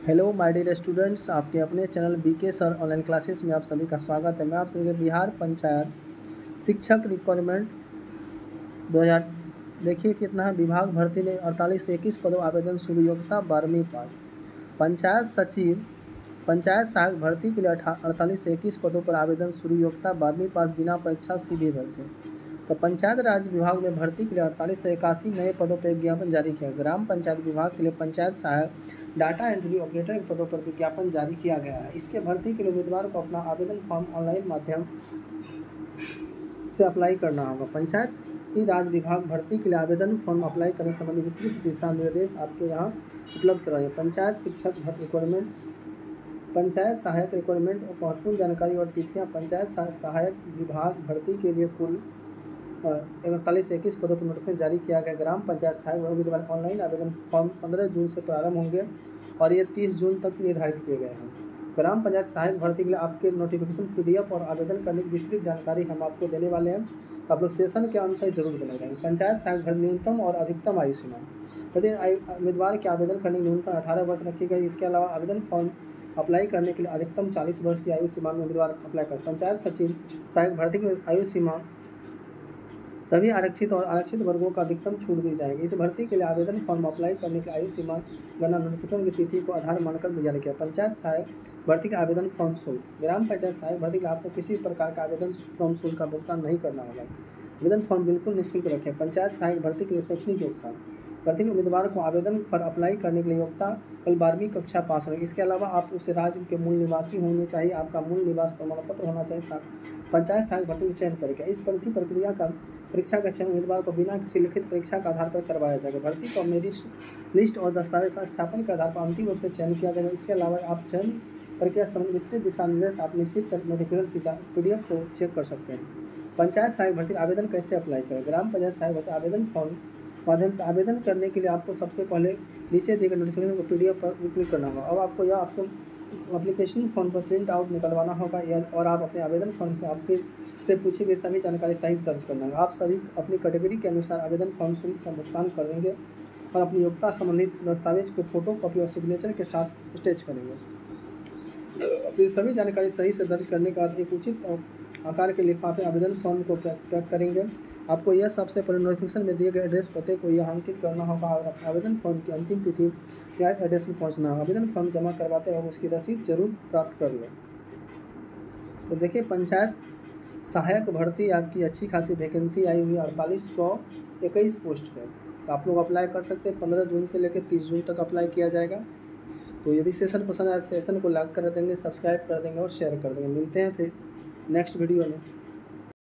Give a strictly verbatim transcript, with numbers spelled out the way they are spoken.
Hello my dear students, आपके अपने channel B K sir online classes में आप सभी का स्वागत है। मैं आप सभी के बिहार पंचायत शिक्षक रिक्वायरमेंट दो हज़ार देखिए कितना है। विभाग भर्ती ने अड़तालीस सौ इक्कीस पदों आवेदन शुरू, योग्यता बारहवीं पास। पंचायत सचिव पंचायत सहायक भर्ती के लिए अड़तालीस सौ इक्कीस पदों पर आवेदन शुरू, योग्यता बारहवीं पास, बिना परीक्षा सीधे भर्ती। तो पंचायत राज विभाग में भर्ती के लिए अड़तालीस सौ इक्यासी नए पदों पर विज्ञापन जारी किया। ग्राम पंचायत विभाग के लिए पंचायत सहायक डाटा एंट्री ऑपरेटर के पदों पर विज्ञापन जारी किया गया है। इसके भर्ती के लिए उम्मीदवार को अपना आवेदन फॉर्म ऑनलाइन माध्यम से अप्लाई करना होगा। पंचायती राज विभाग भर्ती के लिए आवेदन फॉर्म अप्लाई करने संबंधी विस्तृत दिशा निर्देश आपके यहाँ उपलब्ध कराए। पंचायत शिक्षक रिक्वायरमेंट, पंचायत सहायक रिक्वायरमेंट और महत्वपूर्ण जानकारी और तिथियाँ। पंचायत सहायक विभाग भर्ती के लिए कुल इकतालीस सौ इक्कीस पदों पर नोटिफिकेशन जारी किया गया। ग्राम पंचायत सहायक उम्मीदवार ऑनलाइन आवेदन फॉर्म पंद्रह जून से प्रारंभ होंगे और ये तीस जून तक निर्धारित किए गए हैं। ग्राम पंचायत सहायक भर्ती के लिए आपके नोटिफिकेशन पीडीएफ और आवेदन करने की विस्तृत जानकारी हम आपको देने वाले हैं। आप लोग सेशन के अंत तक जरूर बने रहेंगे। पंचायत सहायक भर्ती न्यूनतम और अधिकतम आयु सीमा, यदि उम्मीदवार के आवेदन करने की न्यूनतम अठारह वर्ष रखी गई। इसके अलावा आवेदन फॉर्म अप्लाई करने के लिए अधिकतम चालीस वर्ष की आयु सीमा में उम्मीदवार अप्लाई कर। पंचायत सचिव सहायक भर्ती की आयु सीमा सभी आरक्षित और आरक्षित वर्गों का अधिकतम छूट दी जाएगी। इस भर्ती के लिए आवेदन फॉर्म अप्लाई करने की आयु सीमा गणना नोटिफिकेशन की तिथि को आधार मानकर दिया गया। पंचायत सहायक भर्ती का आवेदन फॉर्म शुल्क, ग्राम पंचायत सहायक भर्ती के लिए आपको किसी प्रकार का आवेदन फॉर्म शुल्क का भुगतान नहीं करना होगा। आवेदन फॉर्म बिल्कुल निःशुल्क रखें। पंचायत सहायक भर्ती के लिए शैक्षणिक योग्यता, भर्ती के उम्मीदवार को आवेदन पर अप्लाई करने के लिए योग्यता कल बारहवीं कक्षा पास होगी। इसके अलावा आप उस राज्य के मूल निवासी होने चाहिए। आपका मूल निवास प्रमाण पत्र होना चाहिए। पंचायत सहायक भर्ती चयन प्रक्रिया, इस भर्ती प्रक्रिया का परीक्षा का चयन उम्मीदवार को बिना किसी लिखित परीक्षा के आधार पर करवाया जाएगा। भर्ती को मेरिट लिस्ट और दस्तावेज स्थापन के आधार पर अंतिम रूप से चयन किया जाएगा। इसके अलावा आप चयन प्रक्रिया संबंधी विस्तृत दिशा निर्देश आप निश्चित नोटिफिकेशन की पीडीएफ को चेक कर सकते हैं। पंचायत सहायक भर्ती आवेदन कैसे अप्लाई करें। ग्राम पंचायत सहायक भर्ती आवेदन फॉर्म माध्यम से आवेदन करने के लिए आपको सबसे पहले नीचे दिए गए नोटिफिकेशन को पीडीएफ पर क्लिक करना होगा। अब आपको यह आपको एप्लीकेशन फॉर्म पर प्रिंट आउट निकलवाना होगा और आप अपने आवेदन फॉर्म से आपके से पूछी गई सभी जानकारी सहित दर्ज करना होगा। आप सभी अपनी कैटेगरी के अनुसार आवेदन फॉर्म शुल्क का भुगतान करेंगे और अपनी योग्यता संबंधित दस्तावेज को फोटो कॉपी और सिग्नेचर के साथ स्टेच करेंगे। अपनी सभी जानकारी सही से दर्ज करने के बाद एक उचित आकार के लिफाफे आवेदन फॉर्म को पैक करेंगे। आपको यह सबसे पहले नोटिफिकेशन में दिए गए एड्रेस पते को यह अंकित करना होगा और आवेदन फॉर्म की अंतिम तिथि या एड्रेस में पहुंचना होगा। आवेदन फॉर्म जमा करवाते वक्त उसकी रसीद जरूर प्राप्त कर लें। तो देखिए, पंचायत सहायक भर्ती आपकी अच्छी खासी वैकेंसी आई हुई अड़तालीस सौ इक्कीस पोस्ट पे, तो आप लोग अप्लाई कर सकते हैं। पंद्रह जून से लेकर तीस जून तक अप्लाई किया जाएगा। तो यदि सेशन पसंद आए सेशन को लाइक कर देंगे, सब्सक्राइब कर देंगे और शेयर कर देंगे। मिलते हैं फिर नेक्स्ट वीडियो में।